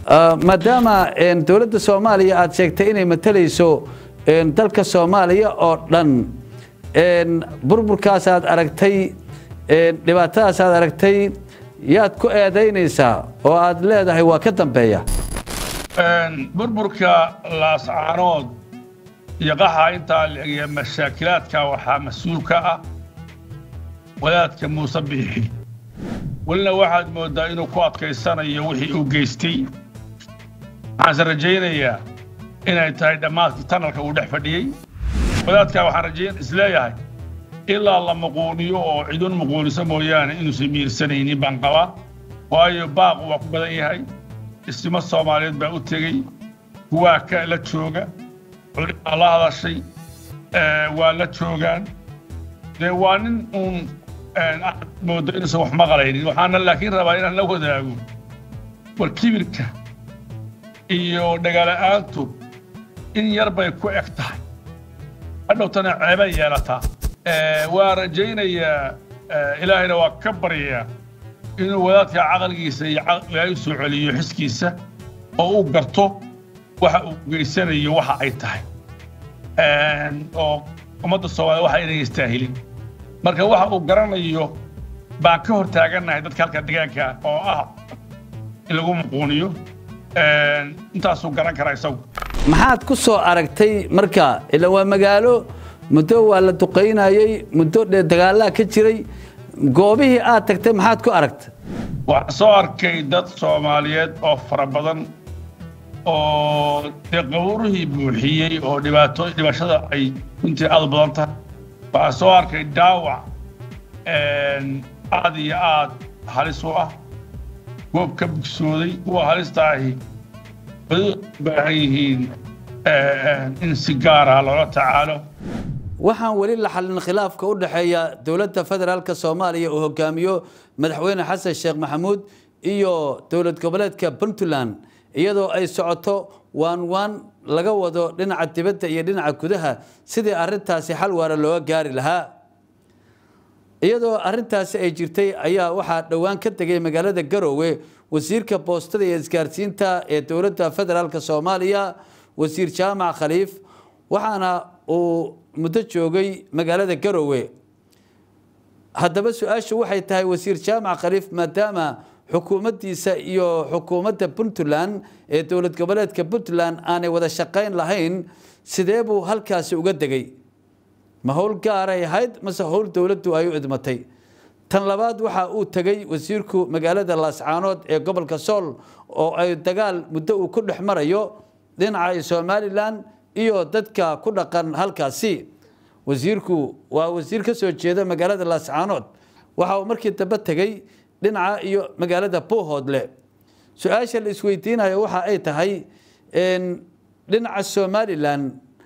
maadaama dawladda Soomaaliya aad sheegtay inay matalayso dalka Soomaaliya oo dhan burburkaas aad aragtay dhibaatadaas aad aragtay yaad ku eedaynaysaa oo aad leedahay waa ka dambeeya burburka laascaanood iyo qaxa inta iyo mashaakilaadka waxaa mas'uul ka ah wadaadka Muuse Biixi walna waxaad moodaa inuu ku adkaysanayo wixii uu geystay waxaan rajaynayaa inay tahay dhamaadkii tanalka uu dhex fadhiyay wadaadka waxaan rajayn isleeyahay ilaa la maquuniyo oo cidun maquuniso mooyaane inuu samiirsanaynin baan qabaa waayo baaq waa ku badan yahay isma Soomaaliyeed baa u tegay kuwa ka la jooga Allah hadashay waa la joogaan waa nin moodo inuu wax maqlaynin waxaana laakiin rabaa inaan la wadaago war kibirka iyo dagaala'aantu in yar bay ku eg tahay hadhowtana ceebay yeelataa waa rajaynayaa ilaahayna waa ka baryayaa inuu wadaadka caqligiisa iyo ilaahay soo celiyo xiskiisa oo uu garto waxa uu geysanayo waxa ay tahay oo ummadda Soomaaliyeed waxa inay istaahilin marka waxa uu garanayo baan ka hortaaganahay dadka halka deegaanka oo ah in lagu maquuniyo intaas uu garan karaa isagu maxaad ku soo aragtay marka ila waa magaalo muddo waa la duqeynayay muddo dagaalaha ka jiray goobihii aad tagtay maxaad ku aragtay waxaan soo arkay dad Soomaaliyeed oo fara badan oo qawruhii buuxiyay oo dhibashada ay intii aad badan tahay waxaan soo arkay dhaawac aad iyo aad halis u ah goob ka bugsooday kuwa halista ahi baahan yihiin in si gaar ah loola tacaalo waxaan wali la xalin khilaafka u dhaxeeya dawladda federaalka Soomaaliya oo hogaamiyo madaxweyne Xasan Sheekh Maxamuud iyo dawlad goboleedka Puntland iyadoo ay socoto waan laga wado dhinaca dibadda iyo dhinaca gudaha sidii arintaasi xal waara loo gaari lahaa iyadoo arintaasi ay jirtay ayaa waxa dhawaan ka tagay magaalada Garowe wasiirka boostada iyo isgaarsiinta ee dawladda federaalka Soomaaliya wasiir Jaamac Khaliif waxaana uu muddo joogay magaalada Garowe haddaba su'aashu waxay tahay wasiir Jaamac Khaliif maadaama xukuumaddiisa iyo xukuumadda Puntland ee dawlad goboleedka Puntland aanay wada shaqayn lahayn sidee buu halkaasi uga degay ma hawl gaar ah ahayd mase hawl dawladdu ay u idmatay tan labaad waxa uu tagay wasiirku magaalada Laascaanood ee gobolka Sool oo ay dagaal muddo uu ku dhex marayo dhinaca Somaliland iyo dadka ku dhaqan halkaasi wasiirku waa wasiir ka soo jeeda magaalada Laascaanood waxa uu markii dambe tagay dhinaca iyo magaalada Buuhoodle su'aasha la isweydiinayo waxa ay tahay dhinaca Somaliland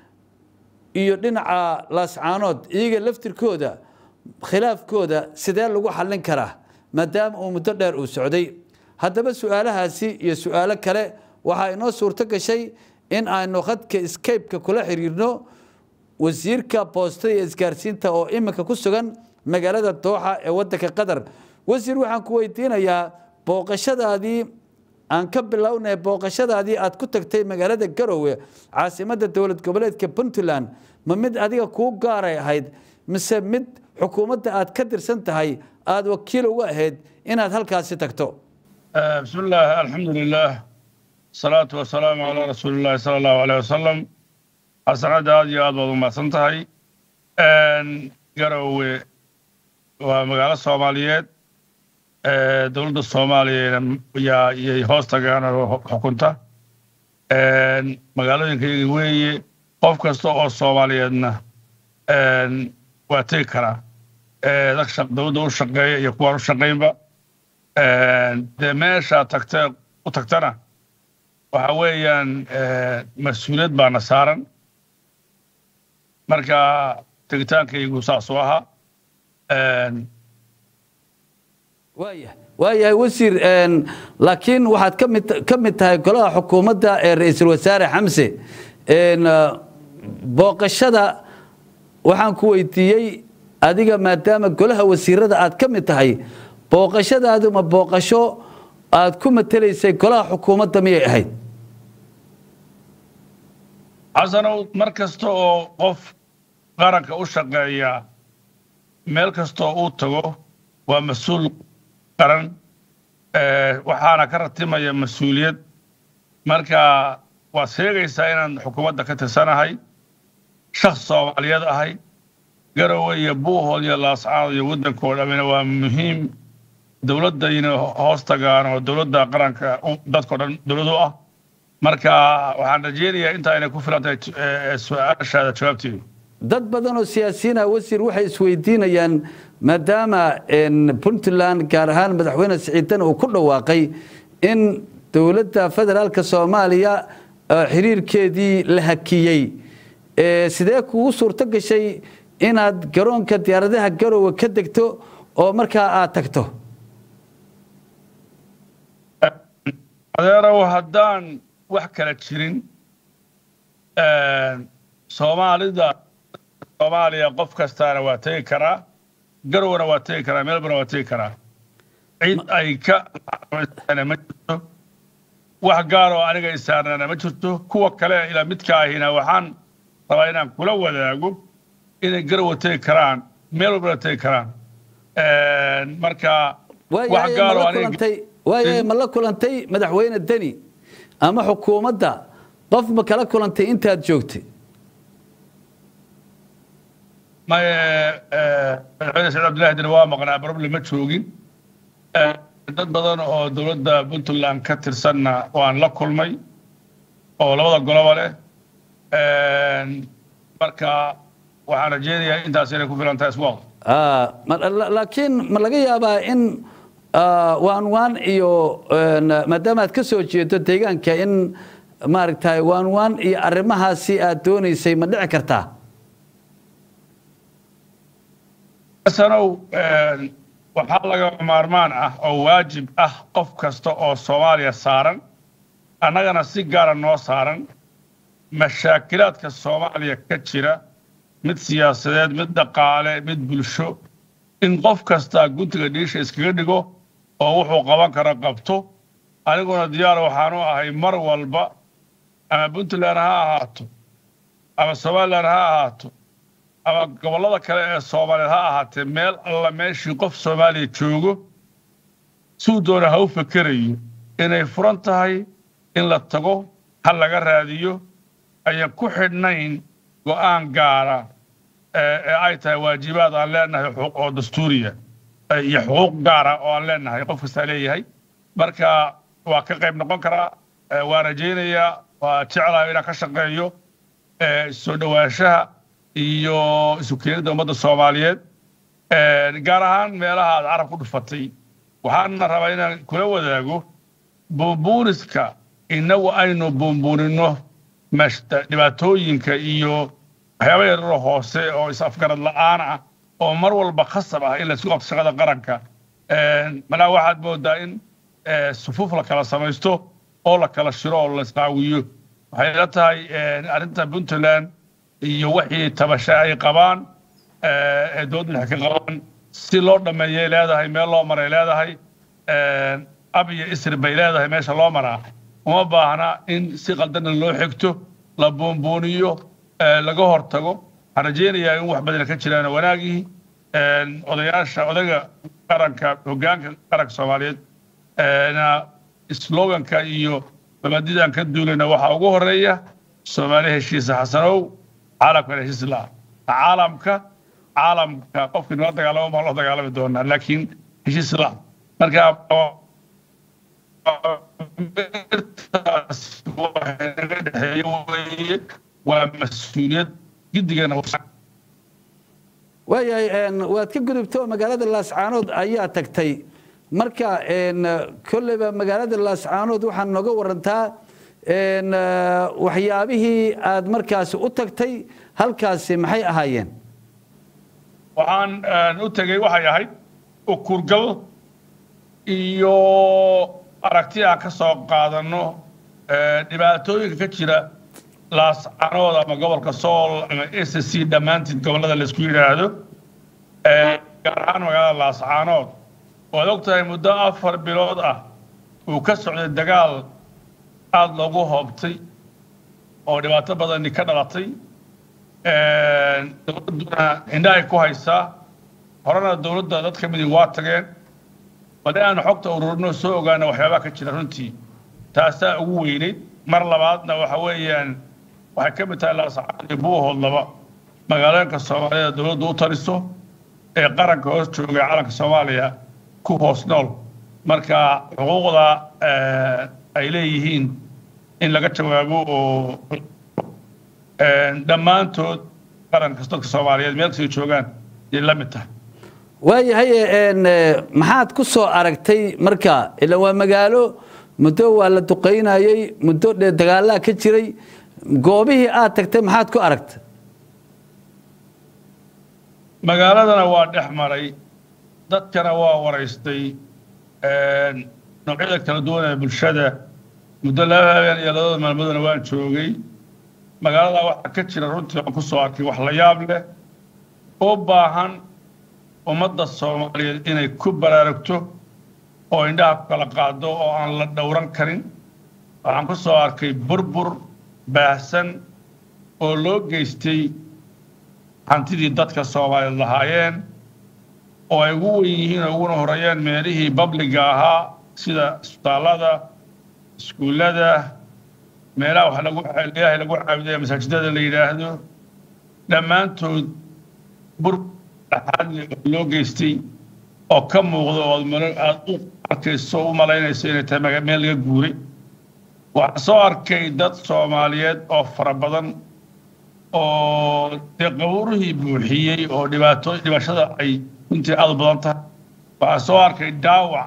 iyo dhinaca Laascaanood iyaga laftirkooda khilaafkooda sidee lagu xallin karaa maadaama uu muddo dheer uu socday haddaba su'aalahaasi iyo su'aalo kale waxa inoo suurto gashay in aynu khadka Skype-ka kula xiriirno wasiirka boostada iyo isgaarsiinta oo iminka ku sugan magaalada Dooxa ee waddanka Qatar wasiir waxaan ku weydiinayaa booqashadaadii aan ka bilownay booqashadaadii aad ku tagtay magaalada Garowe caasimadda dawlad goboleedka Puntland ma mid adiga ku gaar ahayd mise mid xukuumadda aad ka tirsan tahay aad wakiil uga ahayd inaad halkaasi tagto bismillah alxamdulillah salaatu wasalaamu calaa rasuulillahi sala allahu alayhi wasalam xasanada aad iyo aad baad u mahadsan tahay Garowe waa magaalo Soomaaliyeed dawladda Soomaaliya iyo hoostagaan xukunta magaalooyinka weeye qof kasta oo Soomaaliyeedna waa tegi karaa dadka dawladda u shaqeeya iyo kuwa u shaqeynba meesha u tagtana waxa weeyaan mas'uuliyad baana saaran marka tegitaankaygu saas u ahaa waayahay wasiir laakiin waxaad ka mid tahay golaha xukuumadda ee ra'iisul wasaare Xamse booqashada waxaan ku weydiiyay adiga maadaama golaha wasiirada aad ka mid tahay booqashadaadu ma booqasho aad ku matalaysay golaha xukuumadda miyay ahayd xasanow mar kasta oo qof qaranka u shaqeeya meel kasta oo uu tago waa mas-uul qaran waxaana ka ratimaya mas-uuliyad marka waad sheegaysaa inaan xukuumadda ka tirsanahay shakhs Soomaaliyeed ahay garowe iyo buuhood iyo laascaanood iyo waddankoo dhamina waa muhiim dowladda inay hoos tagaan oo dowladda qaranka dadkoo dhan dowladu ah marka waxaan rajeynayaa intaa inay ku filantahay su'aashaada jawaabteedu dad badan oo siyaasiyiin ah wasiir waxay isweydiinayaan maadaama Puntland gaar ahaan madaxweyne Siciid Dani uu ku dhawaaqay in dowladda federaalka Soomaaliya xiriirkeedii la hakiyay sidee kugu suurto gashay inaad garoonka diyaaradaha Garowe ka degto oo markaa aad tagto adeerow haddaan wax kala jirin Soomaaliya qof kastaana waa tegi karaa Garowena waa tegi karaa Melbourne waa tegi karaa cid ay ka ma jirto wax gaar oo aniga isaarnana ma jirto kuwa kale ila midka ahina waxaan rabaa inaan kula wadaago inay Garowe tegi karaan Melbourne tegi karaan marka wax gaar oo aniga waaye ma la kulantay madaxweyne Dani ama xukuumadda qof ma kala kulantay intaad joogtay ما سعيد عبد الله دنوا مقنع بروبلم ما joogin dad badan oo dawladda Puntland ka tirsanna waan la kulmay oo labada goloba leh marka waxaan rajeynayaa intaas inay ku filan tahay iswaaq laakiin ma laga yaabaa in waan iyo maadaama aad ka soo jeedo deegaanka in maaragtay waan iyo arrimahaasi aad doonaysay ma dhici kartaa sanow waxaa laga maarmaan ah oo waajib ah qof kasta oo Soomaaliya saaran annagana si gaar ah noo saaran mashaakilaadka Soomaaliya ka jira mid siyaasadeed mid dhaqaale mid bulsho in qof kasta guntiga dhiisha iskaga dhigo oo wuxuu qaban kara qabto aniguna diyaar waxaan u ahay mar walba ama Puntland ha ahaato ama Somaliland ha ahaato ama gobolada kale ee Soomaaliya ha ahaatee meel alla meeshii qof Soomaaliya joogo suu doona ha u fakerayo inay furan tahay in la tago hal laga raadiyo ayaan ku xidhnayn go'aan gaara ee ay tahay waajibaad aan leenahay xuquuq oo dastuuriya iyo xuquuq gaara oo aan leenahay qof kasta leeyahay marka waa ka qayb noqon karaa waa rajeynayaa waa jeclahay inaan ka shaqeeyo soo dhawaanshaha iyo isu keenida ummadda Soomaaliyeed gaar ahaan meelaha aad carab ku dhufatay waxaan rabaa inaan kula wadaago buunbuuniska inagu aynu buunbuunino dhibaatooyinka iyo waxyaabo yar hoose oo is-afgarad la'aan ah oo mar walba khasab ah in la isku qabto shaqada qaranka malaa waxaad moodaa in sufuuf la kala samaysto oo la kala shiro oo la isqaawiyo waxay la tahay arrinta Puntland iyo wixii tabasha ay qabaan ee dowladda ka qabaan si loo dhameeyay leedahay meel loo maray leedahay abiya isri bay leedahay meesha loo maraa uma baahna in si qaldan loo xigto la buunbuuniyo laga hortago waxaan rajeynayaa in wax badan ka jiraan wanaagii odaga qaranka hoggaanka qaranka Soomaaliyeed sloganka iyo mabadidan ka duulayna waxa ugu horeeya Soomaaliya heshiisa xasanow caalamka heshiis la caalamka qofkii noo dagaalamo ma loo dagaalami doonaa laakiin heshiis la marka waa mas'uuliyad gidigana waad ka gudubto magaalada Laascaanood ayaa tagtay marka kullaba magaalada Laascaanood waxaan nooga warantaa waxyaabihii aad markaas u tagtay halkaasi maxay ahaayeen waxaan u tagay waxay ahayd ukurgal iyo aragti aan ka soo qaadano dhibaatooyinka ka jira Laascaanood ama gobolka Sool ama SSC dhammaantood gobolada la isku yiraahdo gaar ahaan magaalada Laascaanood waad ogtahay muddo 4 bilood ah uu ka socday dagaal aad loogu hoobtay oo dhibaato badani ka dhalatay dowladduna indhahay ku haysaa horena dowladda dad ka midii waa tageen bal aanu xogta ururino soo ogaana waxyaabaha ka jira runtii taasaa ugu weynayd mar labaadna waxa weeyaan waxay ka mid tahay laasacaan iyo buuhoodlaba magaalooyinka Soomaaliya dowladdu u taliso ee qaranka hoos jooga calanka Soomaaliya ku hoos nool marka xuquuqda ay leeyihiin in laga jawaabo oo dhammaantood qaranka dadka Soomaaliyeed meel kasta joogaan ay la mid tahay waayahay maxaad ku soo aragtay marka ila waa magaalo muddo waa la duqeynayay muddo dagaal ka jiray goobihii aad tagtay maxaad ku aragtay magaaladana waa dhex maray dadkana waa waraystay noocyada kala duwan ee bulshada muddo laba habeen iyo labada maalmoodna waan joogay magaalada waxa ka jira runtii aan ku soo arkay wax la yaab leh oo baahan ummadda Soomaaliyeed inay ku baraarugto oo indhaha kala qaado oo aan la dhowran karin waxaan ku soo arkay burbur baahsan oo loo geystay hantidii dadka Soomaaliyeed lahaayeen oo ay ugu weyn yihiin oo ugu horeeyeen meelihii publiga ahaa sida isbitaalada iskuulada meelaha wax lagu Ilaahay lagu caabudayo masaajidada la yiraahdo dhammaantood loo geystay oo ka muuqdo oo aad u arkayso u malaynayso inay tahay meel laga guuray waxaan soo arkay dad Soomaaliyeed oo fara badan oo qabuurihii buuxiyey oo dhibashada ay intii aad u badan tahay waxaan soo arkay dhaawac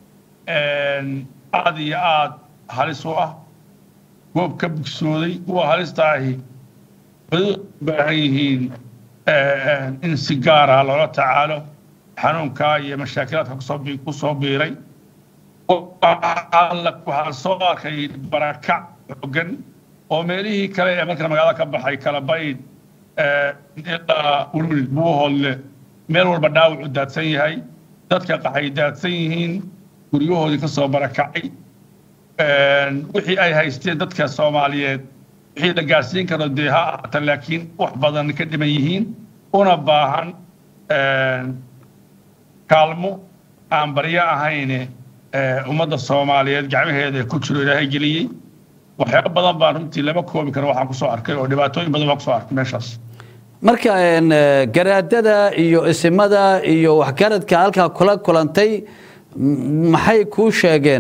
aad iyo aad halis u ah goob ka bugsooday kuwa halista ahi baahan yihiin in si gaar ah loola tacaalo xanuunka iyo mashaakilaadka ku soo biiray waxaan soo arkay barakac xooggan oo meelihii kale ee marka magaalada ka baxay kala bayd ilaa ulul buuhoodle meel walba dhaawac u daadsan yahay dadka qaxay daadsan yihiin guryahoodii ka soo barakacay wixii ay haysteen dadka Soomaaliyeed wixii la gaarsiin karo dee ha ahaato laakiin wax badan ka dhiman yihiin una baahan kaalmo aan baryo ahayn ummadda Soomaaliyeed gacmaheeda ku jiro Ilaahay geliyay waxyaabo badan baan runtii lama koobi karo waxaan ku soo arkay oo dhibaatooyin badan baan ku soo arkay meeshaas marka garaadada iyo isimada iyo waxgaradka halka kula kulantay maxay ku sheegeen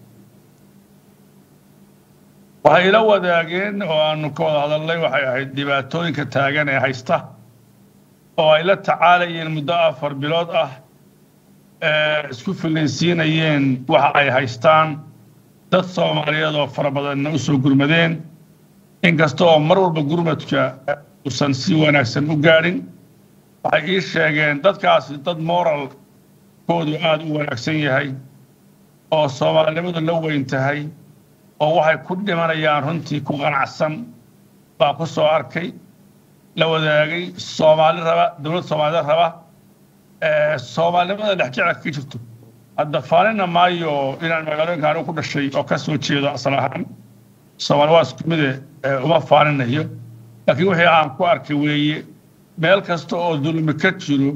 waxay la wadaageen oo aanu ka wada hadalnay waxay ahayd dhibaatooyinka taagan ee haysta oo ay la tacaalayeen muddo 4 bilood ah isku filaysiinayeen waxa ay haystaan dad Soomaaliyeed oo fara badan u soo gurmadeen inkastoo mar walba gurmadka uusan si wanaagsan u gaarin waxay ii sheegeen dadkaasi dad moral koodu aad u wanaagsan yahay oo Soomaalinimadu la weyn tahay oo waxay ku dhimanayaan runtii ku qanacsan baa ku soo arkay la wadaagay Soomaali raba dawlad Soomaaliyeed raba Soomaalinimada dhex jecel ka jirto hadda faanina maayo inaan magaalooyinkan ku dhashay oo ka soo jeedo asal ahaan Soomaali waa isku mid uma faaninayo laakiin wixii aan ku arkay weeye meel kasta oo dulmi ka jiro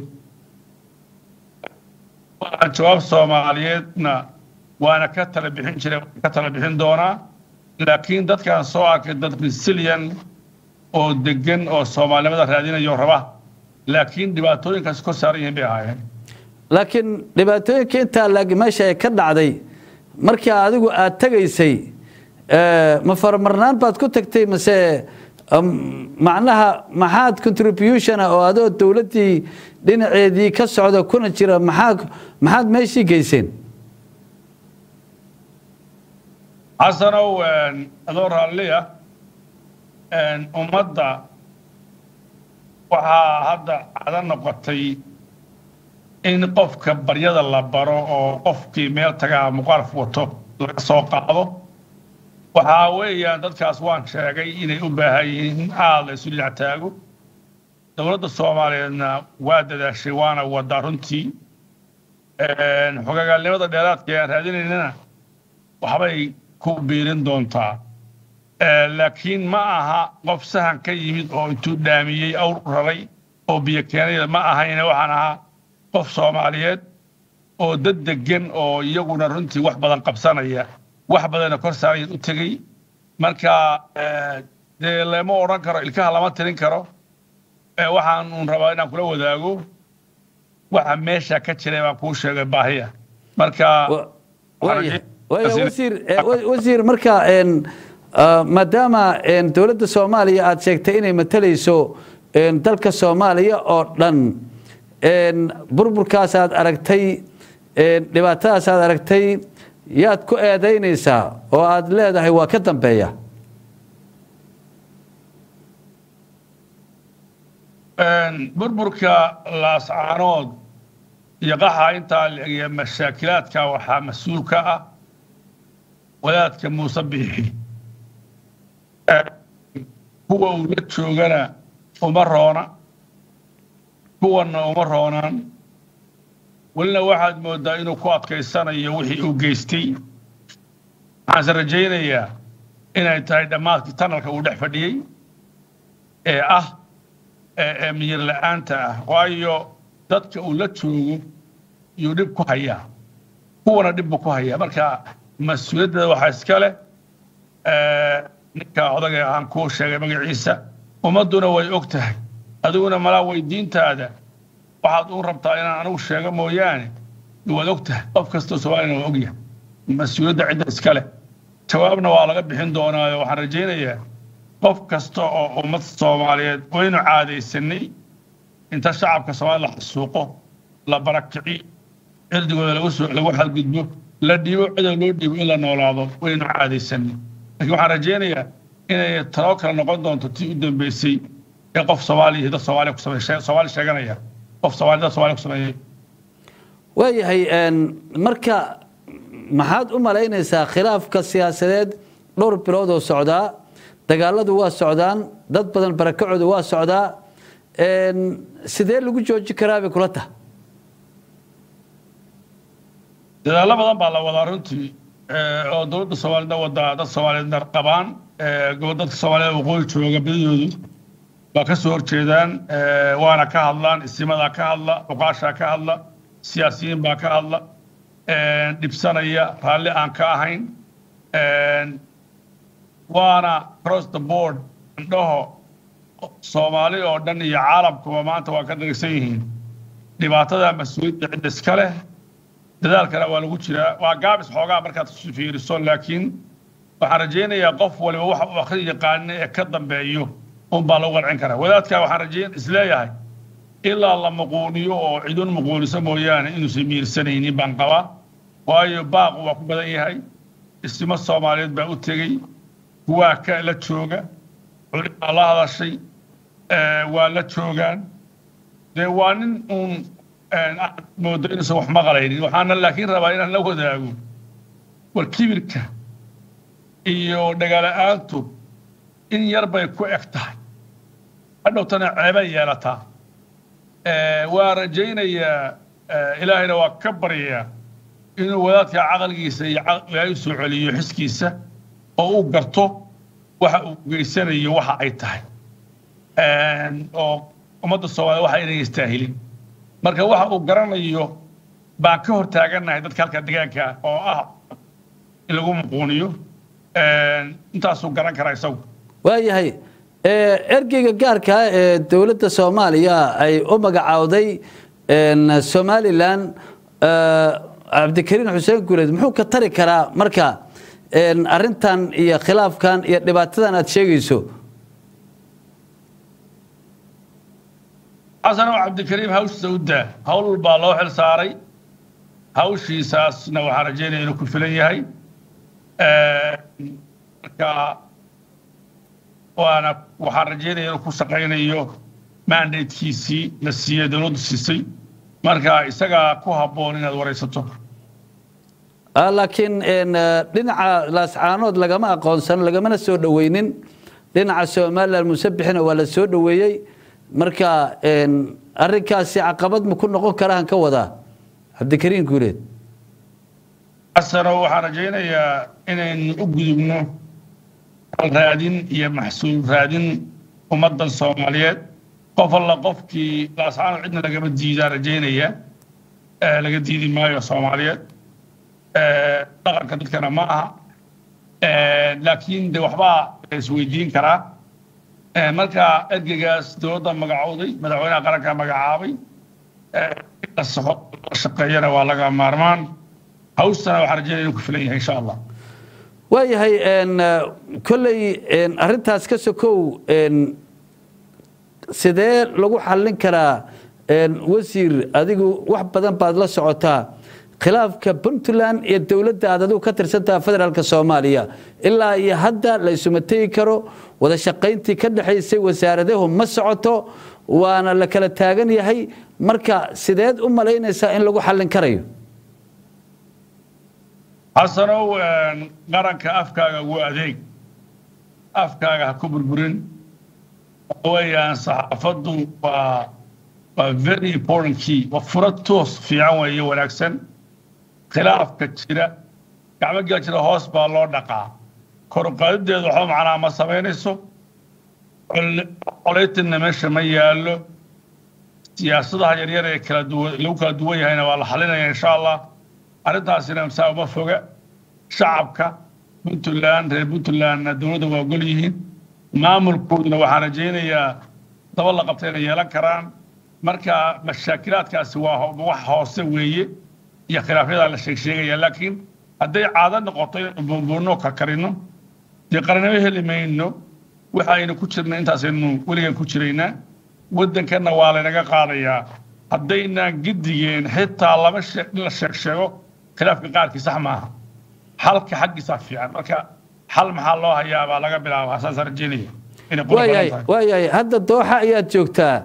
waa jawaab Soomaaliyeedna waana ka tala bixin jiray ka tala bixin doonaa laakiin dadkan soo arkay dad resilient oo degan oo Soomaalinimada raadinayo raba laakiin dhibaatooyinkaas ku saaran yihiin bay ahaayeen laakiin dhibaatooyinka inta meesha ay ka dhacday markii adigu aad tagaysay ma farmarnaan baad ku tagtay mase macnaha maxaad contribution oo adoo dawladii dhinaceedii ka socdo kuna jira maxaad meeshii geyseen asanow adoo raalliya ummadda waxaa hadda cadan noqotay in qofka baryada la baro oo qofkii meel tagaa muqaalaf wato laga soo qaado waxaa weeyaan dadkaas waan sheegay inay u baahan yihiin aad la isu dhinac taago dowladda Soomaaliyeedna waa dadaashay waana wadaa runtii xogagaalnimada dheeraadka aan raadinaynana waxbay ku biirin doontaa laakiin ma aha qof sahan ka yimid oo intuu dhaamiyey awr raray oo biyo keenay ma ahayna waxaan ahaa qof Soomaaliyeed oo dad degan oo iyaguna runtii wax badan qabsanaya wax badan kor saaray u tagay marka lama oran karo ilkaha lama tirin karo waxaan rabaa inaan kula wadaago waxa meesha ka jiray baan kuu sheegay baahiya marka wasiir marka maadaama dawladda Soomaaliya aad sheegtay inay matalayso dalka Soomaaliya oo dhan burburkaas aad aragtay dhibaatadaas aad aragtay yaad ku eedaynaysaa oo aad leedahay waa ka dambeeya burburka laascaanood iyo qaxa intaa iyo mashaakilaadka waxaa mas'uul ka ah wadaadka Muuse Biixi kuwa uu la joogana uma roona kuwana uma roonaan walna waxaad moodaa inuu ku adkaysanayo wixii uu geystay waxaan rajaynayaa inay tahay dhammaadkii tanalka uu dhex fadhiyey miyir la'aanta ah waayo dadka uu la joogo yuu dhib ku hayaa kuwana dhib buu ku hayaa marka mas'uuliyadda waxaa iska leh ninka odaga aan kuu sheegay magaciisa ummadduna way og tahay adiguna malaa weydiintaada waxaad u rabtaa inaan anigu sheego mooyaane waad og tahay qof kastoo Soomaalina waa ogyahay mas'uuliyadda cidda iska leh jawaabna waa laga bixin doonaa waxaan rajaynayaa qof kasta oo ummad Soomaaliyeed waynu caadaysanay inta shacabka Soomaaliya la xasuuqo la barakiciyo cirdigooda lagu xadgudbo la dhibo cid loo dhibo in la noolaado waynu caadaysanay laakiin waxaan rajaynayaa inay talo kala noqon doonto tii u dambeysay ee qof Soomaaliya dad Soomaaliya ku sameeyay Soomaali sheeganaya qof Soomaaliya Soomaaliya ku sameeyay waayahay marka maxaad u malaynaysaa khilaafka siyaasadeed dhowr bilood oo socdaa dagaaladu waa socdaan dad badan barakacoodu waa socdaa sidee lagu joojin karaa bay kula tahay dadaalo badan baa la wadaa runtii oo dowladda Soomaaliya wadaa dad Soomaaliyeed qabaan dadka Soomaaliyeed waqooyi jooga badidoodu baa ka soo horjeedaan waana ka hadlaan istimada ka hadla uqaasha ka hadla siyaasiyiin baa ka hadla dhibsanaya raalli aan ka ahayn waana cross the board indhaho Soomaali oo dhan iyo caalamkuba maanta waa ka dhageysan yihiin dhibaatada mas'uuliyadda cid iska leh dadaalkana waa lagu jiraa waa gaabis xoogaa markaad fiiriso laakiin waxaan rajaynayaa qof waliba waxa uu akhri yaqaan ee ka dambeeyo baa lagu qancin karaa wadaadka waxaan rajayn isleeyahay ilaa la maquuniyo oo cidun maquuniso mooyaane inuusan miirsanaynin baan qabaa waayo baaq waa ku badan yahay istima Soomaaliyeed baa u tegey kuwaa ka la jooga culimada la hadashay waa la joogaan dee waa nin uun moodo inuusan wax maqlaynin waxaana laakiin rabaa inaan la wadaago war kibirka iyo dhagaala'aantu in yar bay ku eg tahay hadhowtana ceebay yeelataa waa rajaynayaa ilaahayna waa ka baryayaa inuu wadaadka caqligiisa iyo ilaahay u soo celiyo xiskiisa oo uu garto waxa uu geysanayo waxa ay tahay oo ummadda Soomaaliya waxa inay istaahilin marka waxa uu garanayo baan ka hor taaganahay dadka halka deegaanka oo in lagu maquuniyo intaasuu garan karaa isagu waayahay ergeyga gaarka ee dawladda Soomaaliya ay u magacaawday Somaliland Cabdikariin Xuseen Guuleed muxuu ka tari karaa marka arrintan iyo khilaafkan iyo dhibaatadan aad sheegayso asana Cabdikariin hawshiisa u daa hawl baa loo xil saaray hawshiisaasna waxaan rajaynayaa inuu ku filan yahay marka waana waxaan rajaynayaa inuu ku shaqaynayo mandatekiisii la siiyay dawladdu siisay marka isaga ku habboon inaad waraysato laakiin dhinaca laascaanood lagama aqoonsan lagamana soo dhaweynin dhinaca Soomaaliland Muuse Biixina waa la soo dhaweeyay marka arrinkaasi caqabad ma ku noqon karaan ka wada Cabdikariin Guuleed xasano waxaan rajaynayaa inaynu u gudubno raadin iyo maxsuul raadin ummaddan Soomaaliyeed qof alla qofkii laasaan cidna lagama diidaa rajaynaya laga diidi maayo Soomaaliyeed dhaqanka dadkana ma aha laakiin de waxba isweydiin karaa marka ergeygaas dowladda magacowday madaxweynaha qaranka magacaabay la shaqeeyana waa laga maarmaan hawsana waxaan rajaynaya inuu ku filan yahay insha Allah waayahay kolley arrintaas ka sokow sidee lagu xallin karaa wasiir adigu wax badan baad la socotaa khilaafka Puntland iyo dawladda aad adigu ka tirsantaa federaalka Soomaaliya ilaa iyo hadda la isuma tagi karo wada shaqayntii ka dhaxaysay wasaaradahu ma socoto waana la kala taagan yahay marka sideed u malaynaysaa in lagu xallin karayo حسنو قرنك أفكار وأذيك أفكار هكبر برين ويا صحافته و very important key وفرطوس في عوي والأكسن خلاف كتيرة كعمل كتيرة هوس بالله دقة كرقاد ده هم على مصابينسو قلت إن مش ما يالو سياسة هجرية كلا لو كدوي هنا والله حلنا إن شاء الله arrintaasina masaaba foga shacabka Puntland reer Puntland dawladda waa gol yihiin maamulkooduna waxaan rajaynayaa daba la qabtay inay yeelan karaan marka mashaakilaadkaasi waa wax hoose weeye iyo khilaafyada la sheegaya laakiin hadday caado noqoto in boonboono ka karino dee qarnimo helimayno waxaynu ku jirnaa intaasaynu weligan ku jiraynaa waddankana waa laynaga qaadayaa haddayna gidigeen xitaa lama la sheego khilaafka qaarkii sax maaha xalka xaqiisa fiican marka xal maxaa loo hayaa baa laga bilaabaa asaas arjinaya inay qurban waayahay hadda dooxa ayaad joogtaa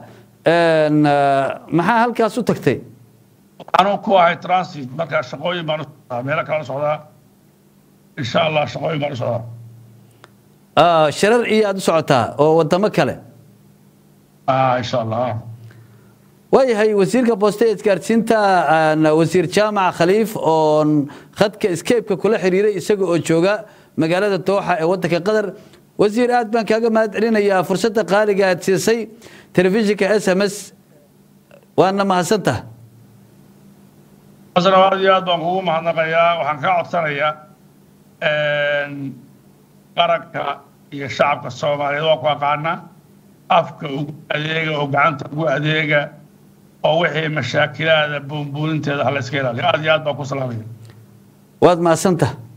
maxaa halkaas u tagtay anoo ku ahay transit marka shaqooyin baan u socdaa meelo kala socdaa insha Allah shaqooyin baan u socdaa shirar iyo aad u socotaa oo wadamo kale insha Allah waayahay wasiirka boosteed isgaarsiinta wasiir jaamac khaliif oo khadka escape-ka kula xiriiray isaga oo jooga magaalada Dooxa ee waddanka Qatar wasiir aad baan kaaga mahadcelinayaa fursadda qaaliga aad siisay telefishinka SMS waana mahadsantahay aad baan kugu mahadnaqayaa waxaan ka codsanayaa qaranka iyo shacabka Soomaaliyeed waa ku aqaana afka ugu adeega oo gacanta ugu adeega oo wixii mashaakilaada buunbuuninteeda hal iska ilaaliyo aad iyo aad baan ku salaamaya waad mahadsantahay